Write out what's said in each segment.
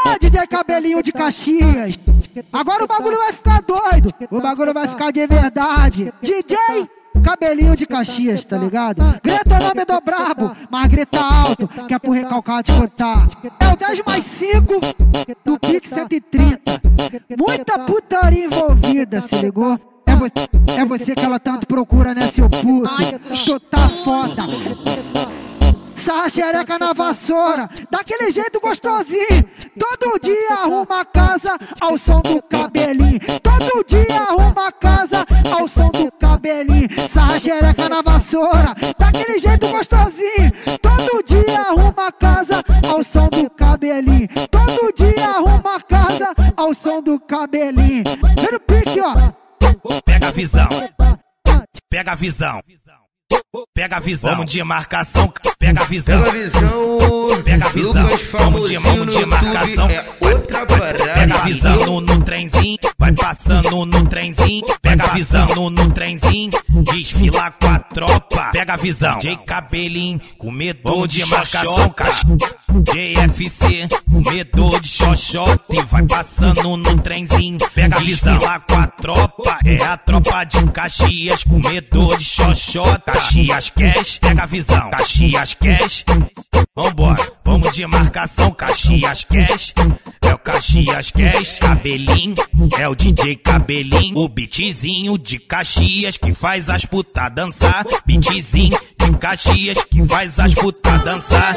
DJ Cabelinho de Caxias. Agora o bagulho vai ficar doido, o bagulho vai ficar de verdade. DJ Cabelinho de Caxias, tá ligado? Grita o nome do brabo, mas grita alto, que é pro recalcado escutar. É o 10 mais 5 do Pix 130. Muita putaria envolvida, se ligou? É você que ela tanto procura, né, seu puto? Tu tá foda. Sarra xereca na vassoura, daquele jeito gostosinho. Todo dia arruma a casa ao som do Cabelinho. Todo dia arruma a casa ao som do Cabelinho. Sarra xereca na vassoura, daquele jeito gostosinho. Todo dia arruma a casa ao som do Cabelinho. Todo dia arruma a casa ao som do Cabelinho. Vem no pique, ó. Pega a visão, pega a visão, pega a visão, vamos de marcação, pega a visão, pega a visão, vamos de marcação, pega a visão no trenzinho, vai passando no trenzinho, pega a visão no trenzinho, desfila com a tropa, pega a visão, DJ Cabelinho, comedor de marcação, JFC, comedor de xoxota, e vai passando no trenzinho, pega a visão, desfila com a tropa, é a tropa de Caxias, comedor de xoxota, Caxias Cash, pega a visão, Caxias Cash, vambora, vamos de marcação, Caxias Cash, é o Caxias Cash, Cabelinho, é o DJ Cabelinho, o beatzinho de Caxias que faz as putas dançar, beatzinho de Caxias que faz as putas dançar.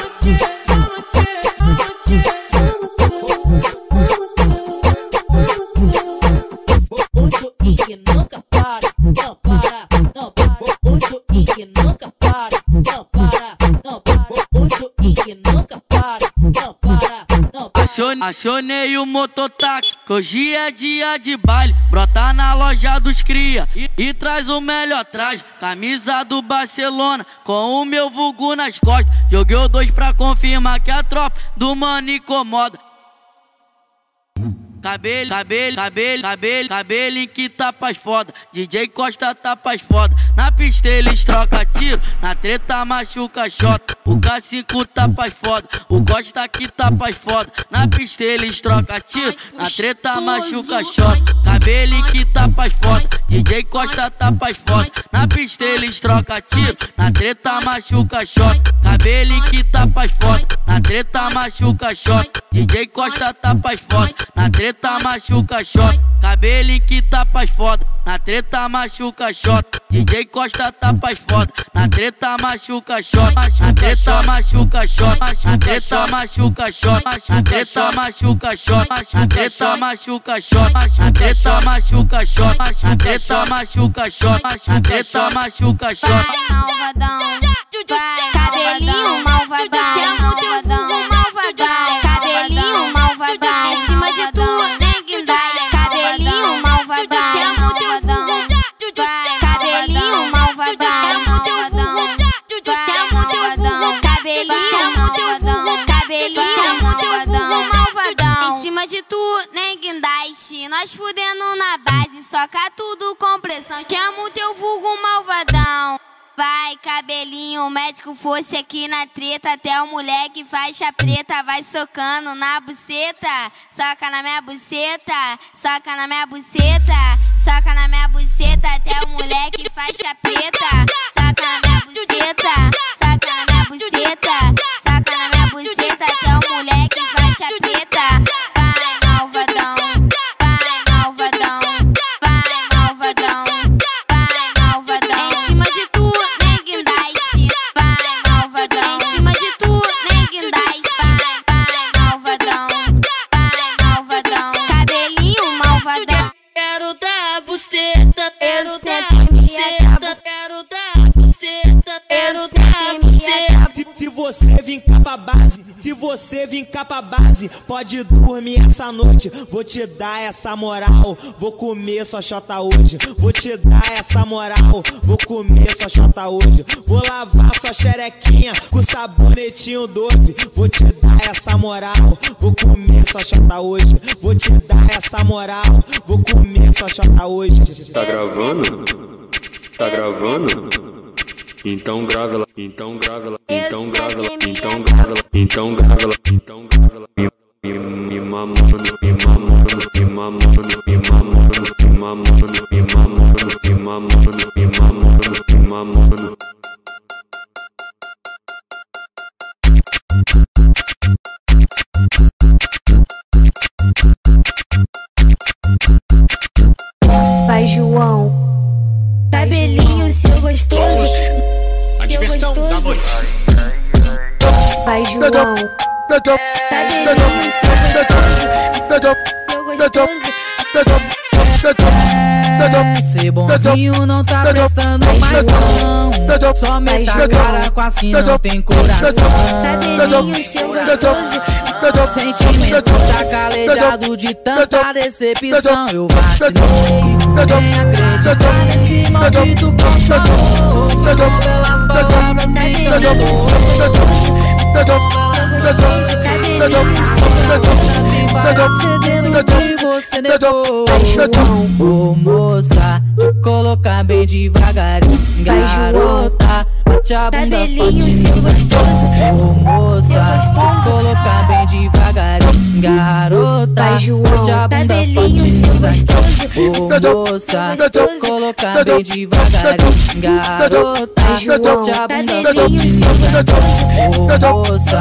O que nunca para, não para, não para. O que nunca para, não para, não para. O que nunca para, não para, não para. Acionei o mototáxi, que hoje é dia de baile. Brota na loja dos cria e traz o melhor traje. Camisa do Barcelona com o meu vulgo nas costas. Joguei o 2 pra confirmar que a tropa do mano incomoda. Cabelinho que tapas foda, DJ Costa tapas foda. Na pista eles troca tiro, na treta machuca xota. O K5 tapas foda, o Costa que tapas foda. Na pista eles troca tiro, na treta machuca xota. Cabelinho que tapas foda, DJ Costa tapas foda. Na pista eles troca tiro, na treta machuca xota. Cabelinho que tapas foda, na treta machuca xota. DJ Costa tapas foda, na treta machuca xota. Cabelinho que tapas foda, na treta machuca xota. DJ Costa tapas foda, na treta machuca xota. Na treta machuca xota, na treta machuca xota. Na treta machuca xota, na treta machuca xota. Na treta machuca xota, na treta machuca xota. Na treta machuca xota. Malvadão, cabelinho malvadão, malvadão, cabelinho malvadão, em cima de tu nem guindai, cabelinho malvadão, cabelinho malvadão, cabelinho malvadão, em cima de tu nem guindaste, nós fudendo na base, soca tudo com pressão, chama o teu vulgo malvadão. Vai, cabelinho, o médico fosse aqui na treta. Até o moleque faixa preta vai socando na buceta. Soca na minha buceta, soca na minha buceta, soca na minha buceta. Até o moleque faixa preta. Soca na minha buceta, soca na minha buceta, soca na minha buceta. Até o moleque faixa preta. Vai, malvadão, vai, malvadão, vai, malvadão, vai, malvadão, em cima de tu. Quero dar buceta, quero dar buceta, quero dar buceta, quero dar buceta. Se você vir cá pra base, se você vir cá pra base, pode dormir essa noite. Vou te dar essa moral, vou comer sua xota hoje. Vou te dar essa moral, vou comer sua xota hoje. Vou lavar sua xerequinha com sabonetinho Dove. Vou te dar essa moral, vou comer sua xota hoje. Vou te dar essa moral, vou comer sua xota hoje. Tá gravando? Tá gravando? Então grava ela, então grava ela, então grava ela, então grava ela, então grava ela, então grava ela. mamando, me mamando, me mamando, me mamando, me mamando, me mamando, me mamando, me mamando, me mamando. Vai, João, cabelinho seu gostoso, a diversão da noite. Vai, João, cabelinho seu gostoso, Ser bonzinho não tá prestando mais não. Só meta a cara com as que não tem coração. cabelinho seu gostoso, Sentimento tá calejado de tanta decepção. Eu vacilei, nem acreditar nesse maldito falso amor. Com belas palavras me enganou. Cedendo que você negou. Ô moça, te colocar bem devagarinho. Garota, bate a bunda cabelinho seu gostoso, Ô moça, te colocar bem devagarinho. Garota, bate a bunda cabelinho seu gostoso, Ô moça, te colocar bem devagarinho. Garota, bate a bunda cabelinho seu gostoso, Ô moça,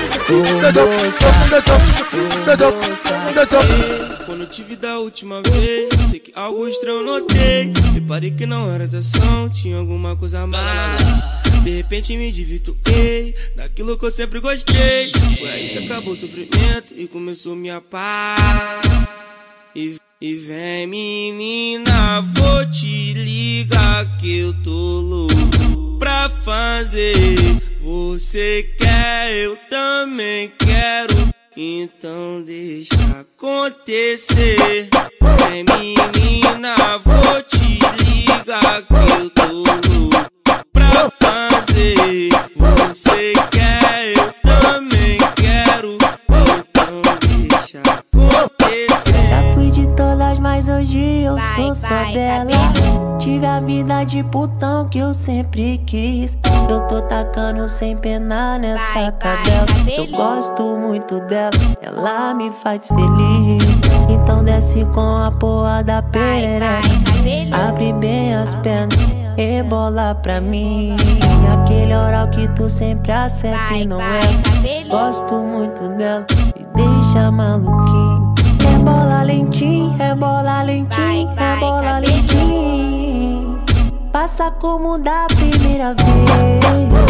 Quando eu te vi da última vez, sei que algo estranho notei. Reparei que não era atração, tinha alguma coisa a mais. De repente me divirtuei daquilo que eu sempre gostei. Foi aí que acabou o sofrimento e começou minha paz. E vem menina, vou te ligar que eu tô louco pra fazer. Você quer, eu também quero, então deixa acontecer. Vem menina, vou te ligar que eu tô louco pra fazer. Você quer, eu também quero, então deixa acontecer. Já fui de todas, mas hoje eu sou só dela. Tive a vida de putão que eu sempre quis. Eu tô tacando sem pena nessa cadela. Eu gosto muito dela, ela me faz feliz. Então desce com a porra da perereca. Abre bem as pernas, rebola pra mim. Aquele oral que tu sempre acerta e não é. Gosto muito dela, me deixa maluquinho. Rebola lentinho, rebola lentinho, rebola lentinho. Passa como da primeira vez.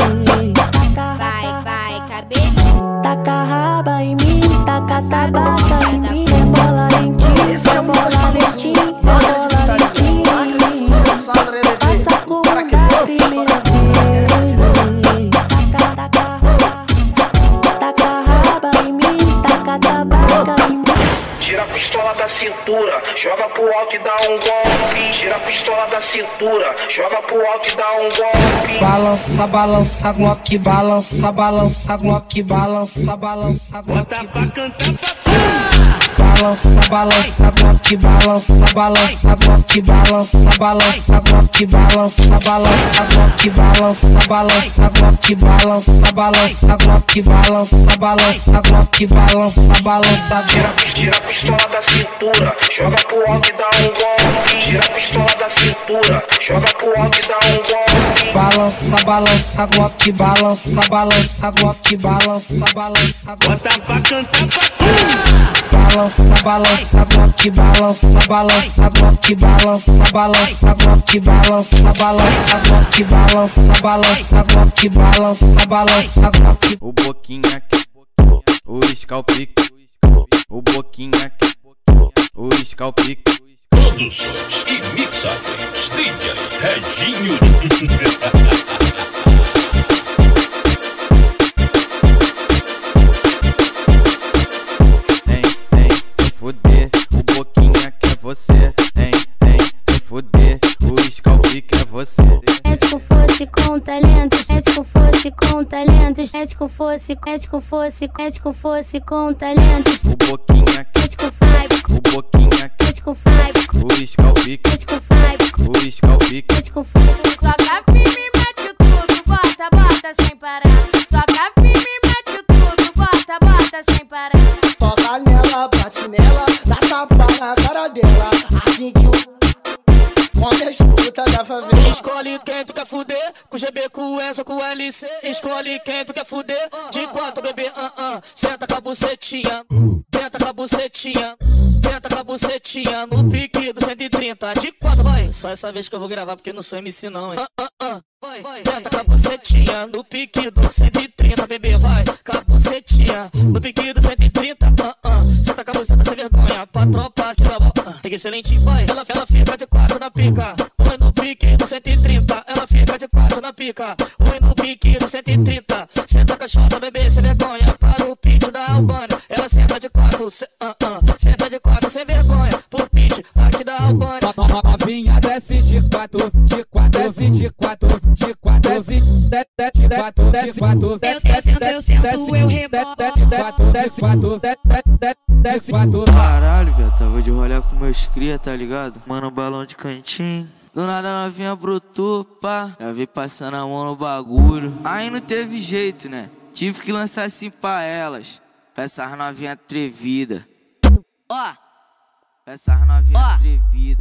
Taca a raba em mim, taca a tabaca em mim. Rebola lentinho, rebola lentinho, rebola lentinho. Passa como da primeira vez. Taca a raba em mim, taca a tabaca em mim. Tira a pistola da cintura, joga pro alto e dá um golpe. Tira a pistola da cintura, joga pro alto e dá um golpe. Balança, balança, Glock, balança, balança, Glock, balança, balança, Glock. Bota pra cantar, Balança, balança, Glock, balança, balança, Glock, balança, balança, Glock, balança, balança, Glock, balança, balança, Glock, balança, balança, Glock, balança, balança, Glock, balança, balança. Tira a pistola da cintura, joga pro alto e dá um golpe. Tira a pistola da cintura, joga pro alto e dá um golpe. Balança, balança, Glock, balança, balança, Glock, balança, balança, bota pra cantar, balança, balança, Glock, balança, balança, Glock, balança, balança, Glock, balança, balança, Glock, balança, balança, Glock, balança, balança, Glock. O boquinha aqui, o scalpic, o boquinha aqui, o scalpic. Produções e mixagens DJ Reginho. Fuder, o boquinha que é você, hein, fuder, o scalpic é você. Ético fosse com talentos, ético fosse com talentos, ético fosse, ético fosse, ético fosse com talentos. O boquinha que ético faz, o boquinha que ético faz, o scalpic, ético faz, o scalpic, ético faz. Soca firme, mete tudo, bota, bota sem parar. Soca firme, mete tudo, bota, bota sem parar. Soca nela. S ou com LC. Escolhe quem tu quer fuder. De 4, bebê, senta com a bucetinha. Senta com a bucetinha. Senta com a bucetinha no pique do 130. De 4, vai. Só essa vez que eu vou gravar porque eu não sou MC não, hein. Vai. Senta com a bucetinha no pique do 130, bebê, vai. Com a bucetinha no pique do 130. Senta com a buceta sem vergonha. Pra tropa que tem que excelente, vai. Ela fica de 4 na pica. Oi no pique do 130. Ela fica de 4 na pica. Oi no pique do 130. Senta cachorra, bebê, sem vergonha. Para o pitch da Albânia. Ela senta de 4, senta de 4 sem vergonha. Pro pitch aqui da Albânia. Novinha desce de 4, desce de 4, de 4, desce de 4, desce 4, eu sento, eu rebolo. desce 4. Caralho, velho, tava de rolê com meus cria, tá ligado? Mano, balão de cantinho. Do nada novinha brotou, pá. Já vi passando a mão no bagulho. Aí não teve jeito, né? Tive que lançar assim pra elas. Pra essas novinha atrevida. Ó, Essas novinha atrevida.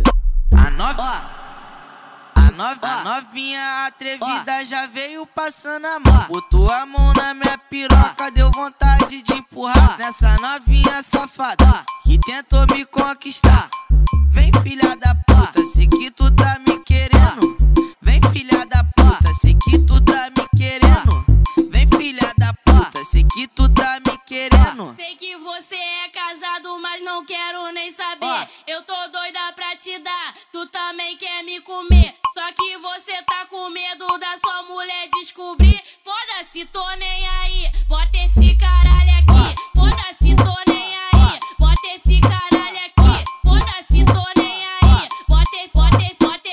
A novinha atrevida já veio passando a mão. Botou a mão na minha piroca, deu vontade de empurrar. Nessa novinha safada que tentou me conquistar. Vem filha da puta, sei que tu tá me querendo. Vem filha da puta, sei que tu tá me querendo. Vem filha da puta, sei que tu tá me querendo. Sei que você é casado, mas não quero nem saber. Eu tô doida pra te dar, tu também quer me comer. Só que você tá com medo da sua mulher descobrir. Foda-se, tô nem aí, bota esse caralho aqui. Foda-se, tô nem aí, bota esse caralho aqui. Foda-se, tô nem aí, bota esse caralho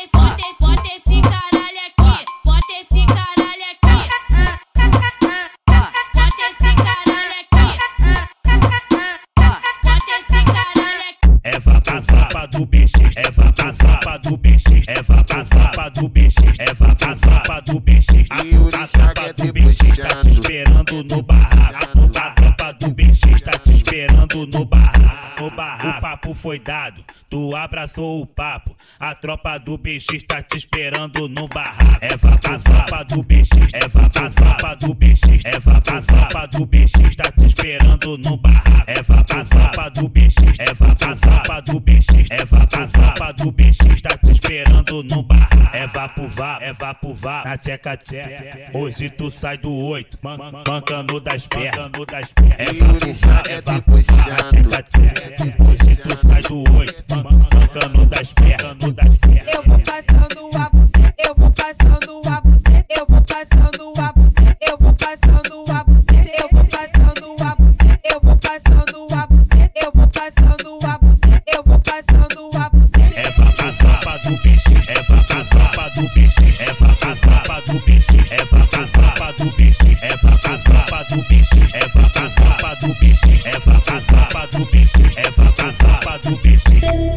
aqui. Bota esse caralho aqui. Bota esse caralho aqui. Bota esse caralho aqui. É vapa do bicho, é vapa do bicho, é vapa do bicho, é vapa do bicho. A tropa do bicho tá te esperando no barraco. A tropa do bicho tá te esperando no barraco. O papo foi dado, tu abraçou o papo. A tropa do bicho tá te esperando no barraco. É vapa do bicho, é vapa do bicho, é vapa do bicho tá te esperando no barraco. É vapa do bicho, é vapa do bicho, é vapa do bicho tá te esperando no barraco. É vapo vá, na tcheca tcheca. Hoje tu sai do 8, mancando das pernas. É vapo vá, na tcheca tcheca. Hoje tu sai do 8, mancando das pernas. Eu vou passando a buceta, eu vou passando a buceta, eu vou passando a buceta, eu vou passando a buceta, eu vou passando a buceta, eu vou passando a buceta, eu vou passando a buceta, eu vou passando a buceta. É vapa do bicho, é vapa do bicho, é vapa do bicho, é vapa do bicho, é vapa do bicho, é vapa do bicho, é vapa do bicho, é vapa do bicho.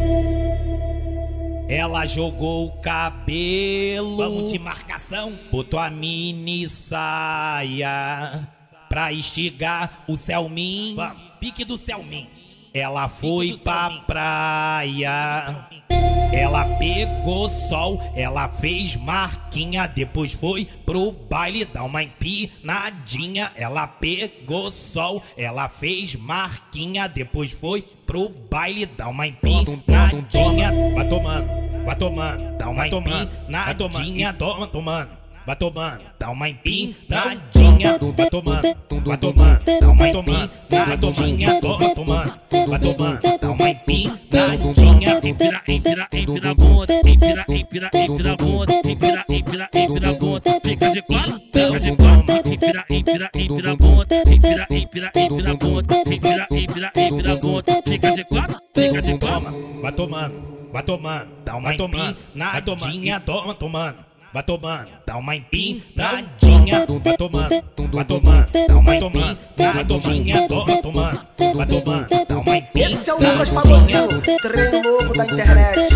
Ela jogou o cabelo, vamos de marcação, botou a mini saia pra instigar o Selmin, pique do Selmin. Ela foi pra praia, ela pegou sol, ela fez marquinha, depois foi pro baile dar uma empinadinha. Ela pegou sol, ela fez marquinha, depois foi pro baile dar uma empinadinha. Vai tomando, dá uma empinadinha, toma tomando. Vai tomando, dá uma empinadinha. Vai tomando, dá uma empinadinha. Toma tomando. Vai tomando, dá uma empinadinha. Empina a bunda, empina a bunda, empina a bunda. Fica de quatro, fica de toma. Empina a bunda, empina a bunda, empina a bunda. Fica de quatro, fica de toma. Vai tomando, dá uma empinadinha. Toma tomando. Vai tomando, dá uma empinadinha. Vai tomando, dá uma empinadinha. Toma tomando. Vai tomando, dá uma empinadinha. Esse é o Lucas famosinho, treino louco da internet.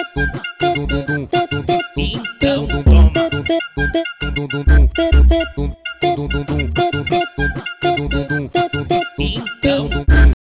Então toma.